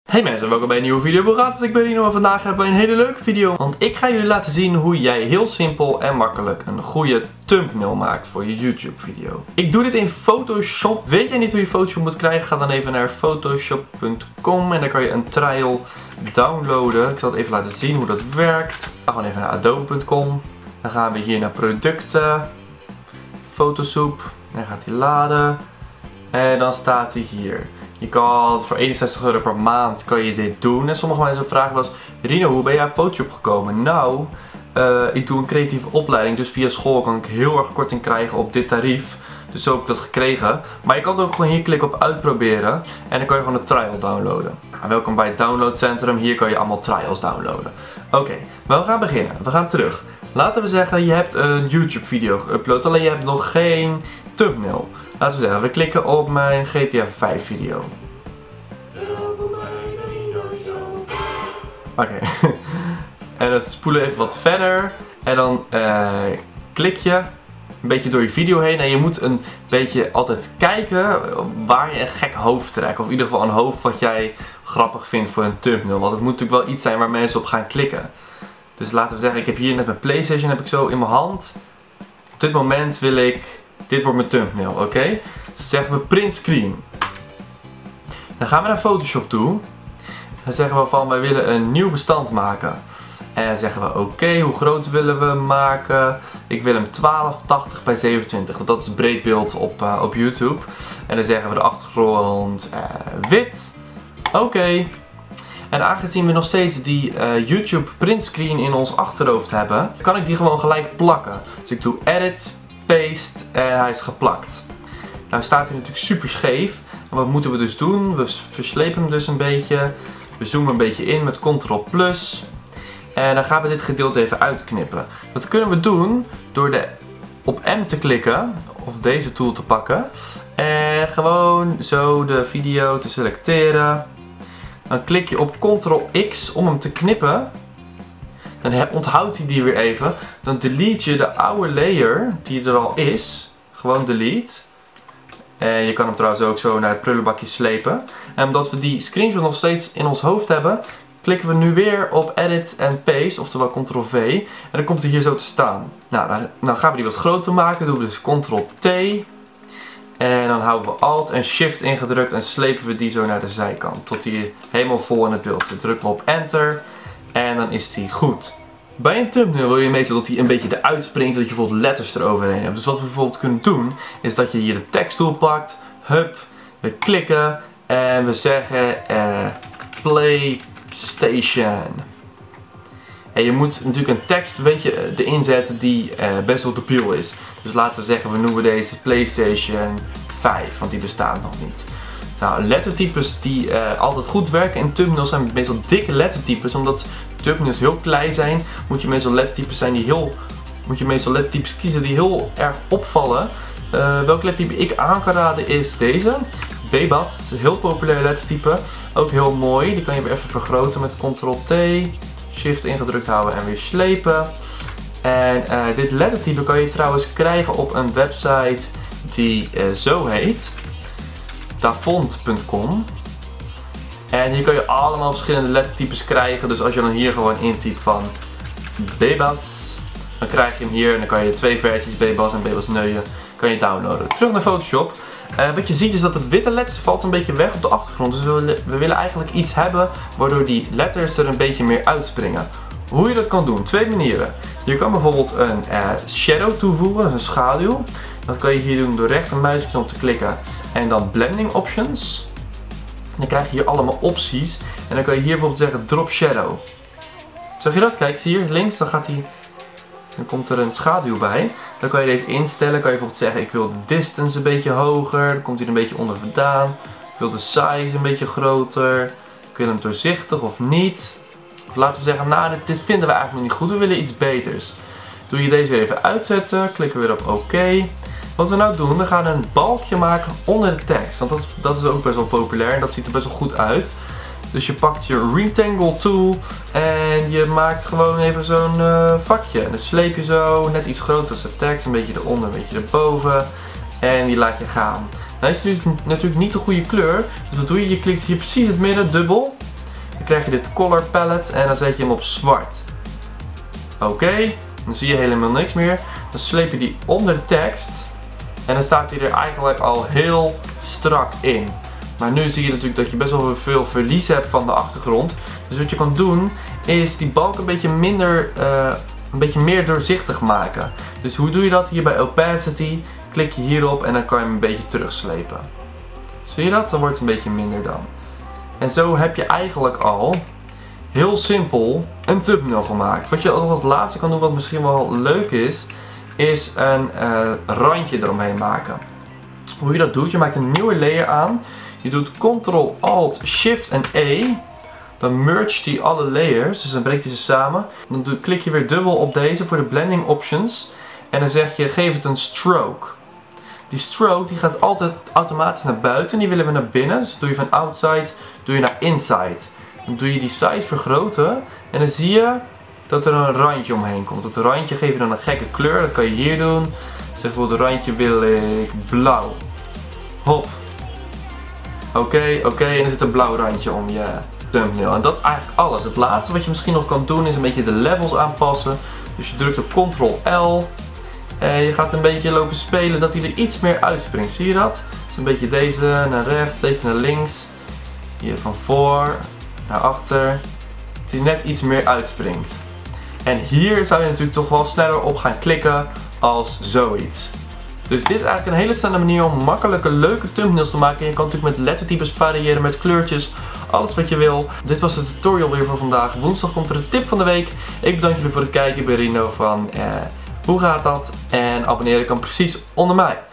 Hey mensen, welkom bij een nieuwe video. Hoe gaat het? Ik ben Rino en vandaag hebben we een hele leuke video. Want ik ga jullie laten zien hoe jij heel simpel en makkelijk een goede thumbnail maakt voor je YouTube video. Ik doe dit in Photoshop. Weet jij niet hoe je Photoshop moet krijgen? Ga dan even naar photoshop.com en dan kan je een trial downloaden. Ik zal het even laten zien hoe dat werkt. Ga gewoon even naar adobe.com. Dan gaan we hier naar producten. Photoshop. Dan gaat hij laden. En dan staat hij hier. Je kan voor €61 per maand kan je dit doen. En sommige mensen vragen wel eens: Rino, hoe ben jij op Photoshop gekomen? Nou, ik doe een creatieve opleiding. Dus via school kan ik heel erg korting krijgen op dit tarief. Dus zo heb ik dat gekregen. Maar je kan het ook gewoon hier klikken op uitproberen. En dan kan je gewoon een trial downloaden. Welkom bij het downloadcentrum. Hier kan je allemaal trials downloaden. Oké, maar we gaan beginnen. We gaan terug. Laten we zeggen, je hebt een YouTube video geüpload. Alleen je hebt nog geen thumbnail. Laten we zeggen, we klikken op mijn GTA 5 video. Oké. En dan spoelen we even wat verder. En dan klik je een beetje door je video heen. En je moet een beetje altijd kijken waar je een gek hoofd trekt. Of in ieder geval een hoofd wat jij grappig vindt voor een thumbnail. Want het moet natuurlijk wel iets zijn waar mensen op gaan klikken. Dus laten we zeggen, ik heb hier net mijn PlayStation heb ik zo in mijn hand. Op dit moment wil ik... Dit wordt mijn thumbnail, oké? Dus zeggen we print screen. Dan gaan we naar Photoshop toe. Dan zeggen we van, wij willen een nieuw bestand maken. En dan zeggen we oké, hoe groot willen we maken? Ik wil hem 1280 bij 27, want dat is breedbeeld op YouTube. En dan zeggen we de achtergrond wit. Oké. En aangezien we nog steeds die YouTube printscreen in ons achterhoofd hebben, kan ik die gewoon gelijk plakken. Dus ik doe edit, paste en hij is geplakt. Nou staat hij natuurlijk super scheef. En wat moeten we dus doen? We verslepen hem dus een beetje. We zoomen een beetje in met Ctrl+. En dan gaan we dit gedeelte even uitknippen. Dat kunnen we doen door op M te klikken. Of deze tool te pakken. En gewoon zo de video te selecteren. Dan klik je op Ctrl+X om hem te knippen. Dan onthoudt hij die weer even. Dan delete je de oude layer die er al is. Gewoon delete. En je kan hem trouwens ook zo naar het prullenbakje slepen. En omdat we die screenshot nog steeds in ons hoofd hebben, klikken we nu weer op Edit en Paste, oftewel Ctrl+V. En dan komt hij hier zo te staan. Nou, dan gaan we die wat groter maken. Dan doen we dus Ctrl+T. En dan houden we Alt en Shift ingedrukt en slepen we die zo naar de zijkant. Tot die helemaal vol in het beeld zit. Drukken we op Enter. En dan is die goed. Bij een thumbnail wil je meestal dat hij een beetje eruit springt, dat je bijvoorbeeld letters eroverheen hebt. Dus wat we bijvoorbeeld kunnen doen, is dat je hier de teksttool pakt, hup, we klikken en we zeggen PlayStation. En je moet natuurlijk een tekst erin zetten die best wel debiel is. Dus laten we zeggen, we noemen deze PlayStation 5, want die bestaat nog niet. Nou, lettertypes die altijd goed werken in thumbnails zijn meestal dikke lettertypes. Omdat thumbnails heel klein zijn, moet je meestal lettertypes kiezen die heel erg opvallen. Welk lettertype ik aan kan raden is deze. Bebas, heel populair lettertype. Ook heel mooi. Die kan je weer even vergroten met Ctrl+T. Shift ingedrukt houden en weer slepen. En dit lettertype kan je trouwens krijgen op een website die zo heet. Dafont.com. En hier kan je allemaal verschillende lettertypes krijgen. Dus als je dan hier gewoon intypt van Bebas, dan krijg je hem hier. En dan kan je 2 versies, Bebas en Bebas Neuye, kan je downloaden. Terug naar Photoshop. Wat je ziet is dat het witte letters valt een beetje weg op de achtergrond. Dus we willen eigenlijk iets hebben waardoor die letters er een beetje meer uitspringen. Hoe je dat kan doen? 2 manieren. Je kan bijvoorbeeld een shadow toevoegen, dus een schaduw. Dat kan je hier doen door rechtermuisknop te klikken en dan blending options. Dan krijg je hier allemaal opties en dan kan je hier bijvoorbeeld zeggen drop shadow. Zag je dat? Kijk, zie hier links, dan komt er een schaduw bij. Dan kan je deze instellen. Kan je bijvoorbeeld zeggen ik wil de distance een beetje hoger. Dan komt hij er een beetje onder vandaan. Ik wil de size een beetje groter. Ik wil hem doorzichtig of niet. Of laten we zeggen, nou dit vinden we eigenlijk nog niet goed. We willen iets beters. Doe je deze weer even uitzetten. Klikken we weer op oké. Wat we nou doen, we gaan een balkje maken onder de tekst. Want dat is ook best wel populair en dat ziet er best wel goed uit. Dus je pakt je rectangle tool en je maakt gewoon even zo'n vakje. En dan sleep je zo net iets groter als de tekst, een beetje eronder, een beetje erboven. En die laat je gaan. Nou is het natuurlijk niet de goede kleur. Dus wat doe je? Je klikt hier precies het midden dubbel. krijg je dit color palette en dan zet je hem op zwart. Oké, dan zie je helemaal niks meer. Dan sleep je die onder de tekst en dan staat hij er eigenlijk al heel strak in. Maar nu zie je natuurlijk dat je best wel veel verlies hebt van de achtergrond. Dus wat je kan doen is die balk een beetje meer doorzichtig maken. Dus hoe doe je dat? Hier bij opacity klik je hierop en dan kan je hem een beetje terugslepen. Zie je dat? Dan wordt het een beetje minder dan. En zo heb je eigenlijk al heel simpel een thumbnail gemaakt. Wat je als laatste kan doen, wat misschien wel leuk is een randje eromheen maken. Hoe je dat doet, je maakt een nieuwe layer aan. Je doet Ctrl, Alt, Shift en E. Dan merge die alle layers, dus dan breekt hij ze samen. Dan klik je weer dubbel op deze voor de blending options. En dan zeg je, geef het een stroke. Die stroke die gaat altijd automatisch naar buiten. Die willen we naar binnen. Dus doe je van outside, doe je naar inside. Dan doe je die size vergroten. En dan zie je dat er een randje omheen komt. Dat randje geef je dan een gekke kleur. Dat kan je hier doen. Zeg bijvoorbeeld, het randje wil ik blauw. Hop. Oké. En er zit een blauw randje om je thumbnail. En dat is eigenlijk alles. Het laatste wat je misschien nog kan doen is een beetje de levels aanpassen. Dus je drukt op Ctrl L. En je gaat een beetje lopen spelen dat hij er iets meer uitspringt. Zie je dat? Dus een beetje deze naar rechts, deze naar links. Hier van voor naar achter. Dat hij net iets meer uitspringt. En hier zou je natuurlijk toch wel sneller op gaan klikken als zoiets. Dus dit is eigenlijk een hele snelle manier om makkelijke, leuke thumbnails te maken. En je kan natuurlijk met lettertypes variëren, met kleurtjes, alles wat je wil. Dit was de tutorial weer voor vandaag. Woensdag komt er een tip van de week. Ik bedank jullie voor het kijken. Ik ben Rino van hoe gaat dat? En abonneren kan precies onder mij.